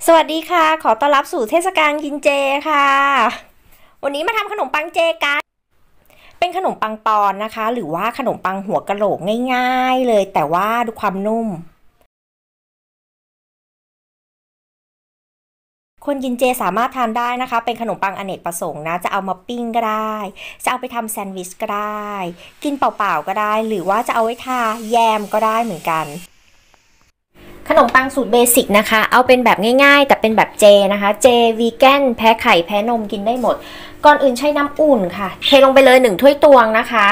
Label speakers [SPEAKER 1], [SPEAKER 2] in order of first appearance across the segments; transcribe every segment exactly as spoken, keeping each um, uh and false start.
[SPEAKER 1] สวัสดีค่ะขอต้อนรับสู่เทศกาลกินเจค่ะวันนี้มาทำขนมปังเจกันเป็นขนมปังปอนนะคะหรือว่าขนมปังหัวกะโหลกง่ายๆเลยแต่ว่าดูความนุ่มคนกินเจสามารถทานได้นะคะเป็นขนมปังอเนกประสงค์นะจะเอามาปิ้งก็ได้จะเอาไปทำแซนด์วิชก็ได้กินเปล่าๆก็ได้หรือว่าจะเอาไว้ทาแยมก็ได้เหมือนกันขนมปังสูตรเบสิกนะคะเอาเป็นแบบง่ายๆแต่เป็นแบบเจนะคะเจวีแกนแพ้ไข่แพ้นมกินได้หมดก่อนอื่นใช้น้ำอุ่นค่ะเทลงไปเลยหนึ่งถ้วยตวงนะคะ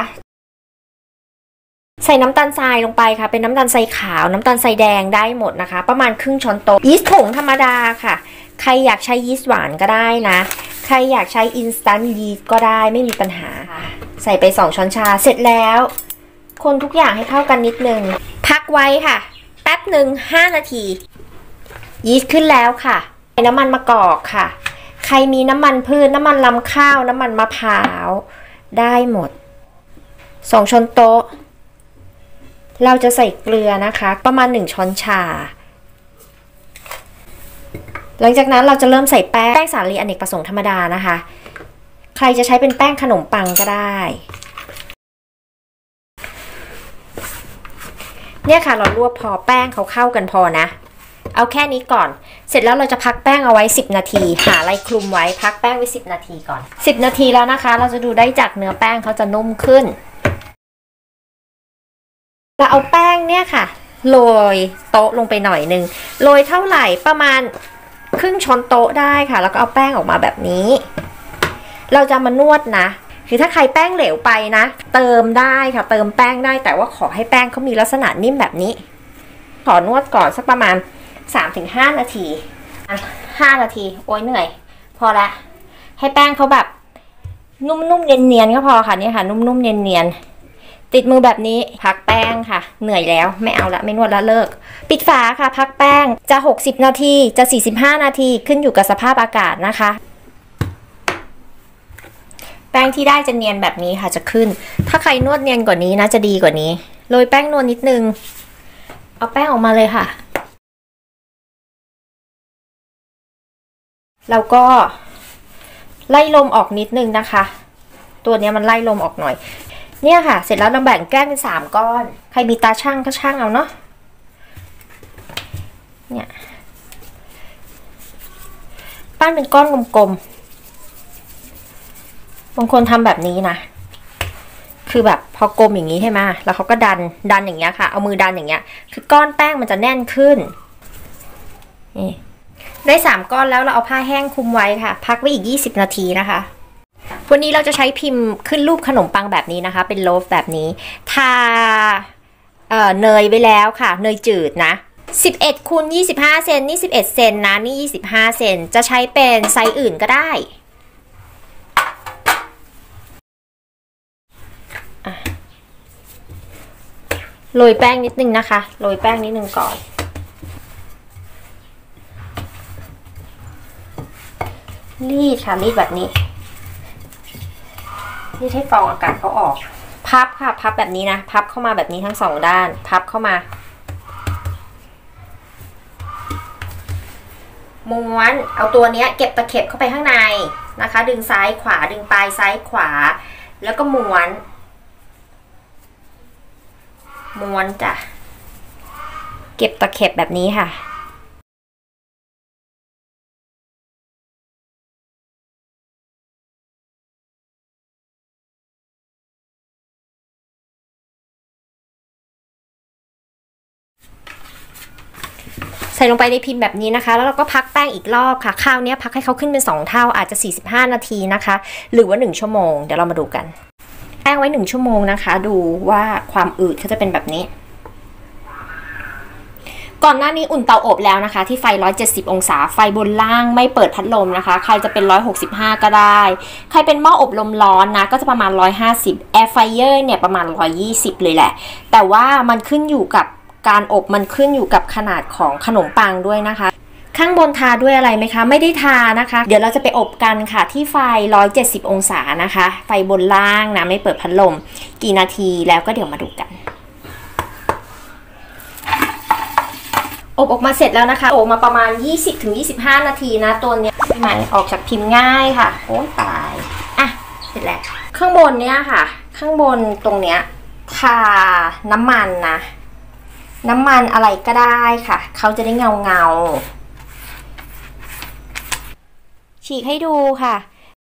[SPEAKER 1] ใส่น้ำตาลทรายลงไปค่ะเป็นน้ำตาลทรายขาวน้ำตาลทรายแดงได้หมดนะคะประมาณครึ่งช้อนโต๊ะยีสต์ผงธรรมดาค่ะใครอยากใช้ยีสต์หวานก็ได้นะใครอยากใช้อินสแตนต์ยีสต์ก็ได้ไม่มีปัญหาใส่ไปสองช้อนชาเสร็จแล้วคนทุกอย่างให้เข้ากันนิดนึงพักไว้ค่ะแป๊บหนึ่งห้านาทียีสต์ขึ้นแล้วค่ะใส่น้ำมันมะกอกค่ะใครมีน้ำมันพืชน้ำมันลำข้าวน้ำมันมะพร้าวได้หมดสองช้อนโต๊ะเราจะใส่เกลือนะคะประมาณหนึ่งช้อนชาหลังจากนั้นเราจะเริ่มใส่แป้งแป้งสาลีอเนกประสงค์ธรรมดานะคะใครจะใช้เป็นแป้งขนมปังก็ได้เนี่ยค่ะเราลวกพอแป้งเขาเข้ากันพอนะเอาแค่นี้ก่อนเสร็จแล้วเราจะพักแป้งเอาไว้สิบนาทีหาอะไรคลุมไว้พักแป้งไว้สิบนาทีก่อนสิบนาทีแล้วนะคะเราจะดูได้จากเนื้อแป้งเขาจะนุ่มขึ้นเราเอาแป้งเนี่ยค่ะโรยโต๊ะลงไปหน่อยนึงโรยเท่าไหร่ประมาณครึ่งช้อนโต๊ะได้ค่ะแล้วก็เอาแป้งออกมาแบบนี้เราจะมานวดนะคือถ้าใครแป้งเหลวไปนะเติมได้ค่ะเติมแป้งได้แต่ว่าขอให้แป้งเขามีลักษณะนิ่มแบบนี้ขอนวดก่อนสักประมาณ สามถึงห้า นาทีห้านาทีโอ้ยเหนื่อยพอละให้แป้งเขาแบบนุ่มๆเนียนๆก็พอค่ะนี่ค่ะนุ่มๆเนียนๆติดมือแบบนี้พักแป้งค่ะเหนื่อยแล้วไม่เอาละไม่นวดละเลิกปิดฝาค่ะพักแป้งจะหกสิบนาทีจะสี่สิบห้านาทีขึ้นอยู่กับสภาพอากาศนะคะแป้งที่ได้จะเนียนแบบนี้ค่ะจะขึ้นถ้าใครนวดเนียนกว่านี้นะจะดีกว่านี้โรยแป้งนวลนิดนึงเอาแป้งออกมาเลยค่ะแล้วก็ไล่ลมออกนิดนึงนะคะตัวนี้มันไล่ลมออกหน่อยเนี่ยค่ะเสร็จแล้วเราแบ่งแก้มเป็นสามก้อนใครมีตาช่างก็ช่างเอาเนาะเนี่ยปั้นเป็นก้อนกลมๆบางคนทำแบบนี้นะคือแบบพอกลมอย่างนี้ใช่ไหมแล้วเขาก็ดันดันอย่างเงี้ยค่ะเอามือดันอย่างเงี้ยคือก้อนแป้งมันจะแน่นขึ้นนี่ได้สามก้อนแล้วเราเอาผ้าแห้งคลุมไว้ค่ะพักไว้อีกยี่สิบนาทีนะคะวันนี้เราจะใช้พิมพ์ขึ้นรูปขนมปังแบบนี้นะคะเป็นโลฟแบบนี้ทาเอ่อเนยไว้แล้วค่ะเนยจืดนะสิบเอ็ดคูณยี่สิบห้าเซนนี่สิบเอ็ดเซนนะนี่ยี่สิบห้าเซนจะใช้เป็นไซส์อื่นก็ได้โรยแป้งนิดนึงนะคะโรยแป้งนิดนึงก่อนรีดค่ะรีดแบบนี้รีดให้ฟองอากาศเขาออกพับค่ะพับแบบนี้นะพับเข้ามาแบบนี้ทั้งสองด้านพับเข้ามาม้วนเอาตัวนี้เก็บตะเข็บเข้าไปข้างในนะคะดึงซ้ายขวาดึงปลายซ้ายขวาแล้วก็ม้วนม้วนจ้ะเก็บตะเข็บแบบนี้ค่ะใส่ลงไปในพิมพ์แบบนี้นะคะแล้วเราก็พักแป้งอีกรอบค่ะคราวนี้พักให้เขาขึ้นเป็นสองเท่าอาจจะสี่สิบห้านาทีนะคะหรือว่าหนึ่งชั่วโมงเดี๋ยวเรามาดูกันแป้งไว้หนึ่งชั่วโมงนะคะดูว่าความอืดเขาจะเป็นแบบนี้ก่อนหน้านี้อุ่นเตาอบแล้วนะคะที่ไฟหนึ่งร้อยเจ็ดสิบองศาไฟบนล่างไม่เปิดพัดลมนะคะใครจะเป็นหนึ่งร้อยหกสิบห้าก็ได้ใครเป็นหม้ออบลมร้อนนะก็จะประมาณหนึ่งร้อยห้าสิบแอร์ไฟเออร์เนี่ยประมาณหนึ่งร้อยยี่สิบเลยแหละแต่ว่ามันขึ้นอยู่กับการอบมันขึ้นอยู่กับขนาดของขนมปังด้วยนะคะข้างบนทาด้วยอะไรไหมคะไม่ได้ทานะคะเดี๋ยวเราจะไปอบกันค่ะที่ไฟหนึ่งร้อยเจ็ดสิบองศานะคะไฟบนล่างนะไม่เปิดพัดลมกี่นาทีแล้วก็เดี๋ยวมาดูกันอบออกมาเสร็จแล้วนะคะอบมาประมาณ ยี่สิบถึงยี่สิบห้า นาทีนะตัวเนี้ยใช่ไหมออกจากพิมพ์ง่ายค่ะโอ้ตายอ่ะเสร็จแล้วข้างบนเนี้ยค่ะข้างบนตรงเนี้ยทาน้ำมันนะน้ำมันอะไรก็ได้ค่ะเขาจะได้เงาเงาฉีกให้ดูค่ะ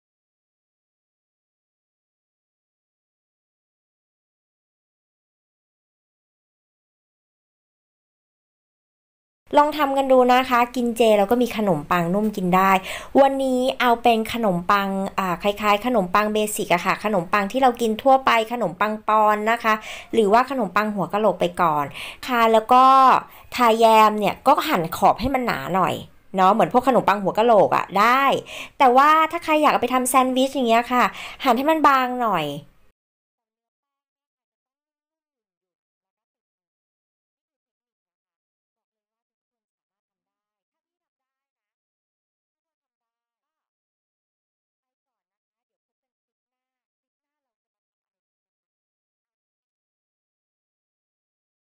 [SPEAKER 1] ลองทำกันดูนะคะกินเจแล้วก็มีขนมปังนุ่มกินได้วันนี้เอาเป็นขนมปังอ่าคล้ายๆขนมปังเบสิกอะค่ะขนมปังที่เรากินทั่วไปขนมปังปอนนะคะหรือว่าขนมปังหัวกะโหลกไปก่อนค่ะแล้วก็ทาแยมเนี่ยก็หั่นขอบให้มันหนาหน่อยเนาะเหมือนพวกขนมปังหัวกะโหลกอะได้แต่ว่าถ้าใครอยากเอาไปทำแซนด์วิชอย่างเงี้ยค่ะหั่นให้มันบางหน่อย